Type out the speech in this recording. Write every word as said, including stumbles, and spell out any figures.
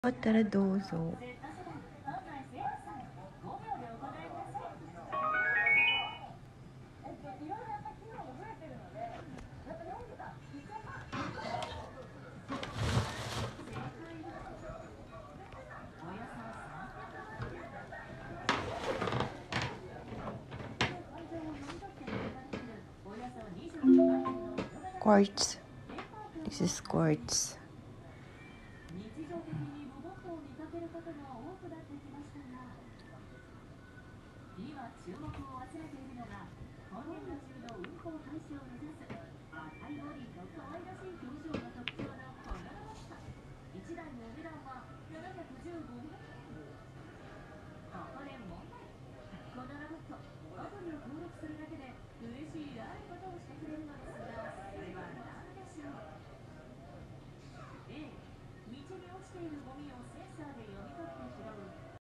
あったらどうぞ。Quartz. This is quartz. 日常的にロボットを見かけることが多くなってきましたが、今注目を集めているのが今年度中の運行開始を目指す赤いボディと可愛らしい